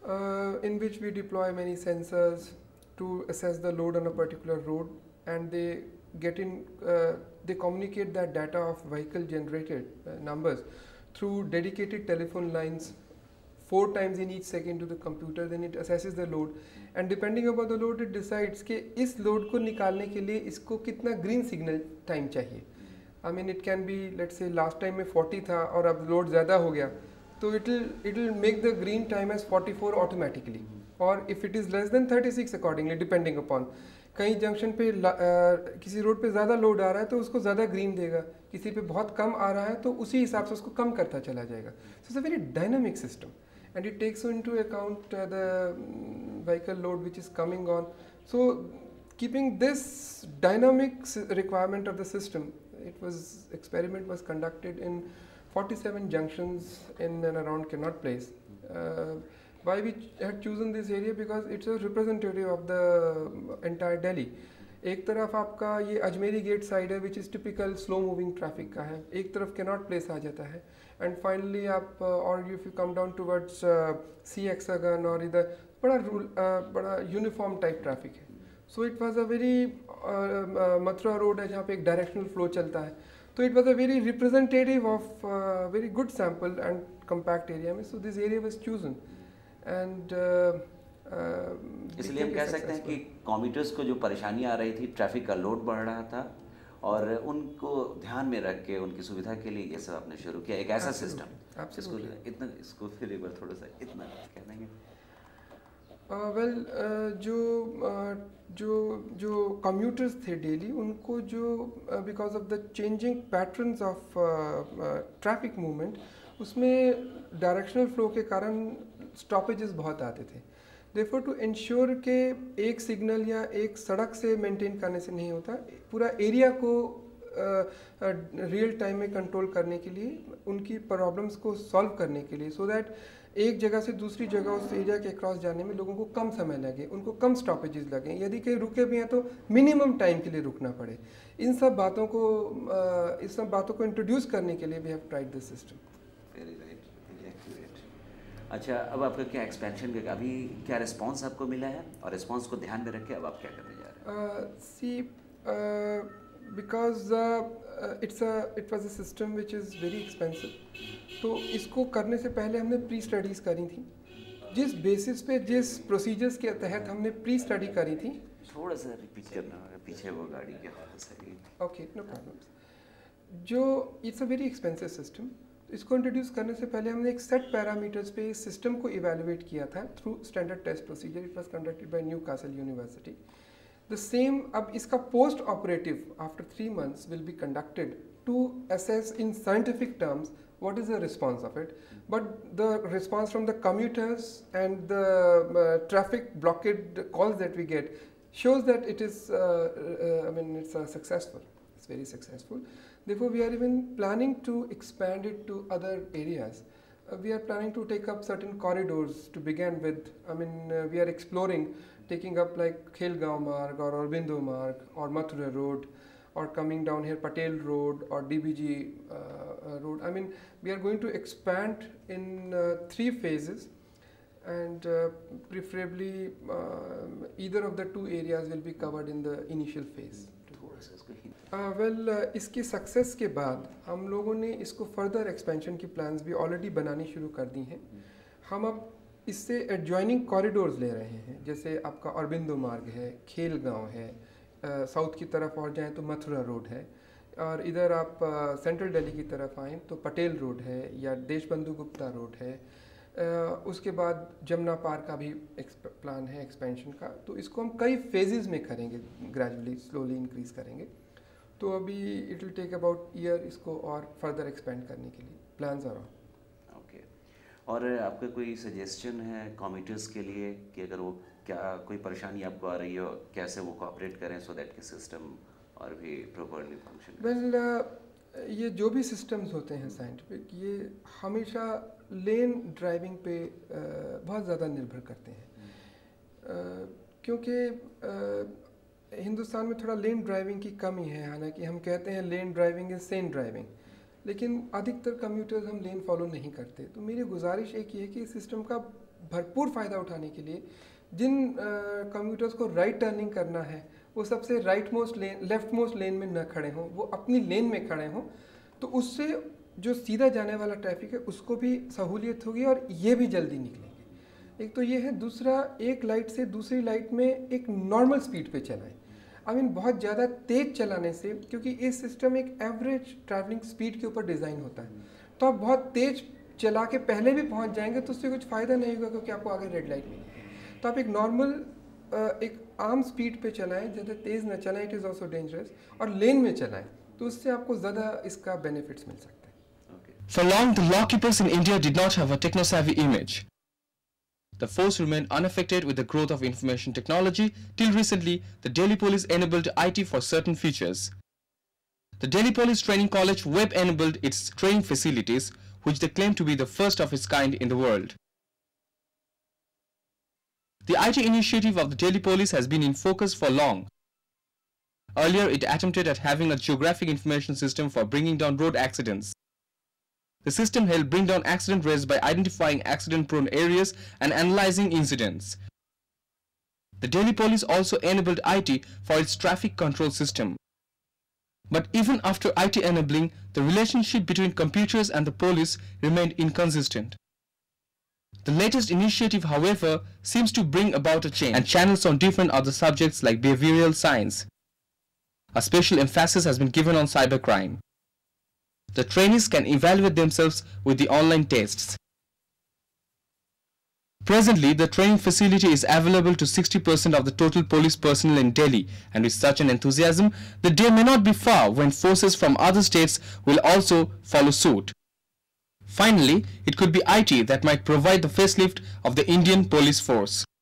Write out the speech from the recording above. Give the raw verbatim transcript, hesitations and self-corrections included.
uh, in which we deploy many sensors to assess the load on a particular road, and they get in, uh, they communicate that data of vehicle generated uh, numbers through dedicated telephone lines four times in each second to the computer. Then it assesses the load, and depending upon the load it decides कि इस load को निकालने के लिए इसको कितना green signal time चाहिए. I mean it can be, let's say last time में forty था और अब load ज़्यादा हो गया, तो it will it will make the green time as forty-four automatically, or if it is less than thirty-six accordingly depending upon. कहीं junction पे uh, किसी रोड पे ज़्यादा लोड आ रहा है तो उसको ज़्यादा ग्रीन देगा, किसी पे बहुत कम आ रहा है तो उसी हिसाब से उसको कम करता चला जाएगा. So it's a very dynamic system, and it takes into account uh, the um, vehicle load which is coming on. So keeping this dynamic requirement of the system, it was experiment was conducted in forty-seven junctions in and around Connaught Place. Uh, why we had chosen this area? Because it's a representative of the entire Delhi. एक तरफ आपका ये Ajmeri gate side है which is typical slow moving traffic का है, एक तरफ cannot place आ जाता है, एंड फाइनली आप और if you come down towards C hexagon और इधर बड़ा रूल uh, बड़ा यूनिफॉर्म टाइप ट्रैफिक है. So it was a very Mathura road है जहाँ पे एक डायरेक्शनल फ्लो चलता है, तो it was a very representative of very good sample and compact area में. So this area was chosen, and इसलिए हम कह सकते हैं कि कॉम्यूटर्स को जो परेशानी आ रही थी, ट्रैफिक का लोड बढ़ रहा था, और उनको ध्यान में रख के उनकी सुविधा के लिए ये सब आपने शुरू किया एक ऐसा सिस्टम. इसको इतना इसको फिर एक बार थोड़ा सा इतना कह देंगे. वेल uh, well, uh, जो uh, जो जो कम्यूटर्स थे डेली, उनको जो because of the changing patterns of traffic movement, उसमें डायरेक्शनल फ्लो के कारण स्टॉपेजेस बहुत आते थे. देयरफॉर टू इंश्योर के एक सिग्नल या एक सड़क से मेंटेन करने से नहीं होता, पूरा एरिया को रियल uh, टाइम uh, में कंट्रोल करने के लिए, उनकी प्रॉब्लम्स को सॉल्व करने के लिए, सो so दैट एक जगह से दूसरी जगह उस एरिया के क्रॉस जाने में लोगों को कम समय लगे, उनको कम स्टॉपेजेस लगे, यदि कहीं रुके भी हैं तो मिनिमम टाइम के लिए रुकना पड़े. इन सब बातों को uh, इस सब बातों को इंट्रोड्यूस करने के लिए we have tried this system. Very right, very accurate. अच्छा, अब आपका क्या एक्सपेंशन का अभी क्या रिस्पांस आपको मिला है, और रिस्पांस को ध्यान में रख के अब आप क्या करने जा रहे हैं? See because it's a it was a system which is very expensive, तो इसको करने से पहले हमने प्री स्टडीज़ करी थी. जिस बेसिस पे, जिस प्रोसीजर्स के तहत हमने प्री स्टडी करी थी. थोड़ा सा रिपीट करना होगा, पीछे वो गाड़ी के सही. Okay, no problems. जो it's a very expensive system, इसको इंट्रोड्यूस करने से पहले हमने एक सेट पैरामीटर्स पे इस सिस्टम को इवेलुएट किया था through standard test procedure. It was conducted by Newcastle university. The same अब इसका post operative after three months will be conducted to assess in scientific terms what is the response of it, but the response from the commuters and the uh, traffic blockade calls that we get shows that it is uh, uh, I mean it's uh, successful, it's very successful. Therefore we are even planning to expand it to other areas. Uh, we are planning to take up certain corridors to begin with. I mean uh, we are exploring taking up like Khelgaon Marg or Aurobindo Marg or Mathura Road, or coming down here Patel Road or D B G uh, uh, Road. I mean we are going to expand in uh, three phases, and uh, preferably uh, either of the two areas will be covered in the initial phase. Uh, well uh, इसकी success के बाद हम लोगों ने इसको further expansion की plans भी already बनानी शुरू कर दी हैं. हम अब इससे एडजॉइनिंग कॉरिडोर्स ले रहे हैं, जैसे आपका औरबिंदो मार्ग है, खेलगांव है, साउथ uh, की तरफ और जाएं तो मथुरा रोड है, और इधर आप सेंट्रल uh, दिल्ली की तरफ आएँ तो पटेल रोड है या देशबंधु गुप्ता रोड है. uh, उसके बाद जमुना पार्क का भी प्लान है एक्सपेंशन का. तो इसको हम कई फेजेस में करेंगे, ग्रेजुअली स्लोली इंक्रीज करेंगे. तो अभी it will take about year इसको और फर्दर एक्सपेंड करने के लिए प्लान्स आर ऑन. ओके, और आपका कोई सजेशन है कम्यूटर्स के लिए कि अगर वो क्या कोई परेशानी आपको आ रही हो, कैसे वो कोऑपरेट करें सो दैट के सिस्टम और भी प्रॉपर्ली फंक्शन? वेल ये जो भी सिस्टम्स होते हैं साइंटिफिक, ये हमेशा लेन ड्राइविंग पे uh, बहुत ज़्यादा निर्भर करते हैं. uh, क्योंकि uh, हिंदुस्तान में थोड़ा लेन ड्राइविंग की कमी है. हालांकि हम कहते हैं lane driving is sane driving, लेकिन अधिकतर कम्यूटर्स हम लेन फॉलो नहीं करते. तो मेरी गुजारिश एक ये है कि इस सिस्टम का भरपूर फ़ायदा उठाने के लिए जिन कम्यूटर्स को राइट टर्निंग करना है वो सबसे right most lane left most lane में न खड़े हों, वो अपनी लेन में खड़े हों, तो उससे जो सीधा जाने वाला ट्रैफिक है उसको भी सहूलियत होगी और ये भी जल्दी निकलेंगे। एक तो ये है। दूसरा, एक लाइट से दूसरी लाइट में एक नॉर्मल स्पीड पे चलाएं। आई मीन बहुत ज़्यादा तेज़ चलाने से, क्योंकि ये सिस्टम एक एवरेज ट्रैवलिंग स्पीड के ऊपर डिज़ाइन होता है, तो आप बहुत तेज़ चला के पहले भी पहुंच जाएंगे तो उससे कुछ फ़ायदा नहीं होगा, क्योंकि आपको आगे रेड लाइट मिलेगी। तो आप एक नॉर्मल एक आम स्पीड पे चलाएं, ज़्यादा तेज़ न चलाएं, इट इज़ ऑल्सो डेंजरस, और लेन में चलाएं, तो उससे आपको ज़्यादा इसका बेनिफिट्स मिल सकते हैं। For long, the lawkeepers in India did not have a techno-savvy image. The force remained unaffected with the growth of information technology. Till recently, the Delhi Police enabled I T for certain features. The Delhi Police Training College web-enabled its training facilities, which they claim to be the first of its kind in the world. The I T initiative of the Delhi Police has been in focus for long. Earlier, it attempted at having a geographic information system for bringing down road accidents. The system helped bring down accident rates by identifying accident-prone areas and analyzing incidents. The Delhi Police also enabled I T for its traffic control system. But even after I T enabling, the relationship between computers and the police remained inconsistent. The latest initiative, however, seems to bring about a change, and channels on different other subjects like behavioral science. A special emphasis has been given on cybercrime. The trainees can evaluate themselves with the online tests. Presently, the training facility is available to sixty percent of the total police personnel in Delhi, and with such an enthusiasm, the day may not be far when forces from other states will also follow suit. Finally, it could be I T that might provide the facelift of the Indian police force.